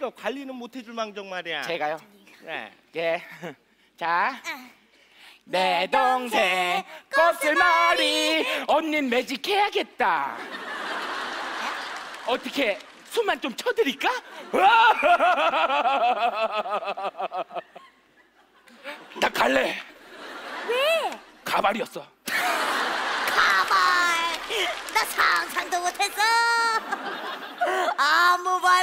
이거 관리는 못 해줄 망정 말이야. 제가요? 네. 예. 자. 내 동생 곱슬머리 언닌 매직해야겠다. 어떻게 숨만 좀 쳐드릴까? 나 갈래. 왜? 가발이었어. 가발. 나 상상도 못했어. 아, 모발.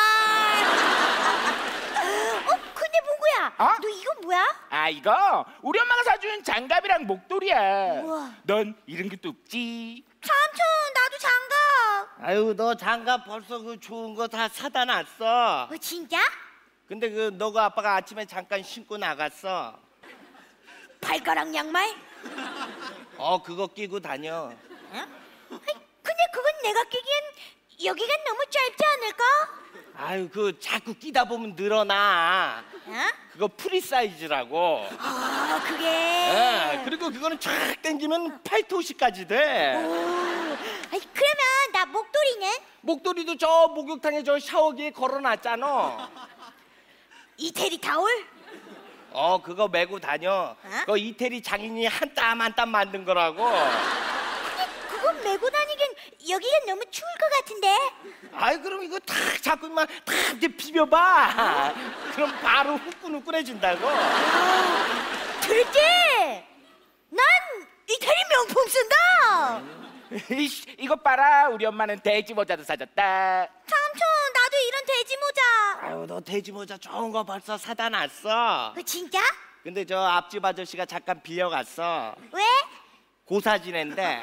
근데 몽구야, 어? 너 이거 뭐야? 아, 이거 우리 엄마가 사준 장갑이랑 목도리야. 우와. 넌 이런 것도 없지? 삼촌, 나도 장갑. 아유, 너 장갑 벌써 그 좋은 거 다 사다 놨어. 진짜? 근데 그 너가 아빠가 아침에 잠깐 신고 나갔어. 발가락 양말? 그거 끼고 다녀. 근데 그건 내가 끼기엔 여기가 너무 짧지 않을까? 아유, 그 자꾸 끼다 보면 늘어나. 그거 프리 사이즈라고. 아, 그게. 예, 그리고 그거는 쫙 당기면 팔토시까지 돼. 그러면 나 목도리는? 목도리도 저 목욕탕에 저 샤워기에 걸어놨잖아. 이태리 타올? 그거 메고 다녀. 그거 이태리 장인이 한 땀 한 땀 만든 거라고. 근데 그거 메고 다니긴 여기가 너무 추울 것 같은데. 아이, 그럼 이거 탁 자꾸 막 탁 이제 비벼봐. 그럼 바로 후끈후끈해진다고. 들었지? 난 이태리 명품 쓴다. 이것 봐라, 우리 엄마는 돼지 모자도 사줬다. 삼촌, 나도 이런 돼지 모자. 아유, 너 돼지 모자 좋은 거 벌써 사다 놨어. 진짜? 근데 저 앞집 아저씨가 잠깐 빌려갔어. 왜? 고사 지낸대.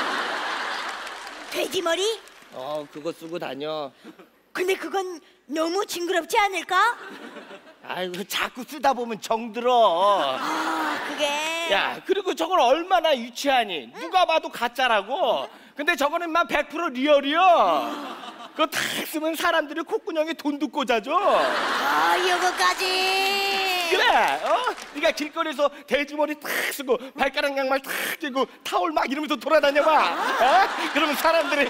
돼지 머리? 그거 쓰고 다녀. 근데 그건 너무 징그럽지 않을까? 아이고, 자꾸 쓰다 보면 정들어. 그게. 야, 그리고 저걸 얼마나 유치하니? 누가 봐도 가짜라고. 근데 저거는 막 100% 리얼이야. 그거 탁 쓰면 사람들이 콧구멍에 돈도 꽂아줘. 요거까지. 그래, 네가 길거리에서 돼지머리 탁 쓰고 발가락 양말 탁 끼고 타올 막 이러면서 돌아다녀봐. 그러면 사람들이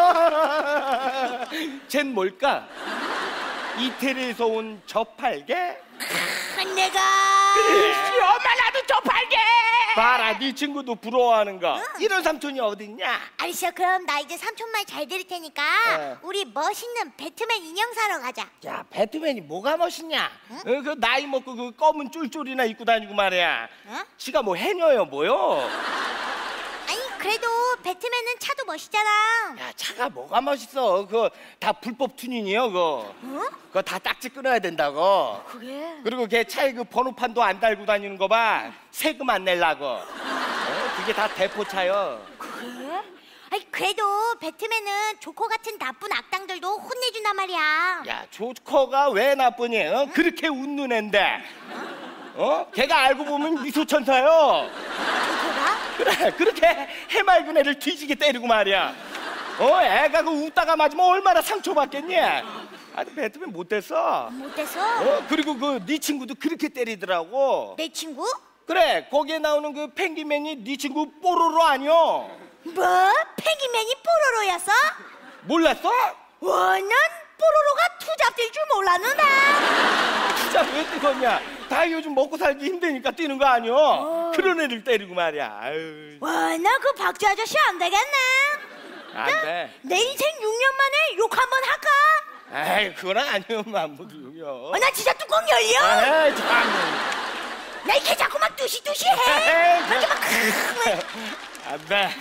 쟨 뭘까? 이태리에서 온 저팔계? 내가. 엄마, 나도 저 팔게. 봐라, 네 친구도 부러워하는 거. 이런 삼촌이 어딨냐? 알았어, 그럼 나 이제 삼촌 말 잘 들을 테니까 우리 멋있는 배트맨 인형 사러 가자. 야, 배트맨이 뭐가 멋있냐? 그 나이 먹고 그 검은 쫄쫄이나 입고 다니고 말이야. 지가 뭐 해녀요 뭐요? 아니, 그래도 배트맨은 차도 멋있잖아. 야, 차가 뭐가 멋있어? 그거 다 불법 튜닝이요, 그거. 그거 다 딱지 끊어야 된다고. 그게. 그리고 걔 차에 그 번호판도 안 달고 다니는 거 봐. 세금 안 내려고. 그게 다 대포차요. 그래? 아니, 그래도 배트맨은 조커 같은 나쁜 악당들도 혼내준단 말이야. 야, 조커가 왜 나쁘니? 그렇게 웃는 앤데. 걔가 알고 보면 미소천사요. 조커가? 그래, 그렇게 해맑은 애를 뒤지게 때리고 말이야. 애가 그 웃다가 맞으면 얼마나 상처받겠니? 아니, 배트맨 못됐어. 못됐어? 그리고 그 네 친구도 그렇게 때리더라고. 내 친구? 그래, 거기에 나오는 그 펭귄맨이 네 친구 뽀로로 아니여. 뭐? 펭귄맨이 뽀로로였어? 몰랐어? 와, 난 뽀로로가 투잡될 줄 몰랐는데. 진짜 왜 뛰었냐? 다 요즘 먹고 살기 힘드니까 뛰는 거 아니여. 그런 애를 때리고 말이야. 아유. 와, 나 그 박쥐 아저씨 안 되겠네. 안 돼. 내 인생 6년 만에 욕 한번 할까? 에이, 그건 아니오만 모두요. 나 진짜 뚜껑 열려? 에이, 참. 나 이렇게 자꾸 막 뚜시뚜시해. 이렇게 막 안 돼.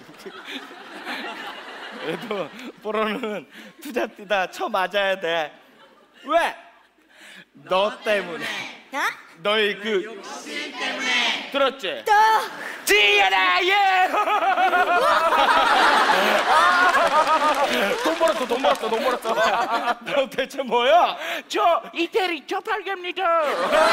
그래도 뽀로는 투자 뛰다 쳐 맞아야 돼. 왜? 너 때문에. 너의 그 욕심 때문에. 들었지? 또. 지연아, 예. 돈 벌었어. 너 대체 뭐야? 저 이태리 저 팔개입니다.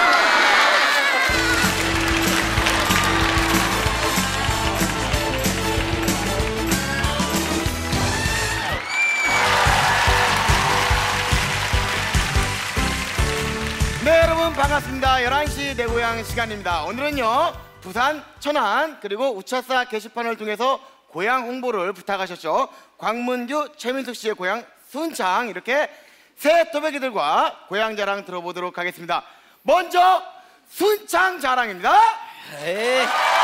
네, 여러분 반갑습니다. 11시 내 고향 시간입니다. 오늘은요, 부산, 천안, 그리고 우차사 게시판을 통해서 고향 홍보를 부탁하셨죠. 광문교 최민숙 씨의 고향 순창, 이렇게 새 토백이들과 고향 자랑 들어보도록 하겠습니다. 먼저 순창 자랑입니다. 에이.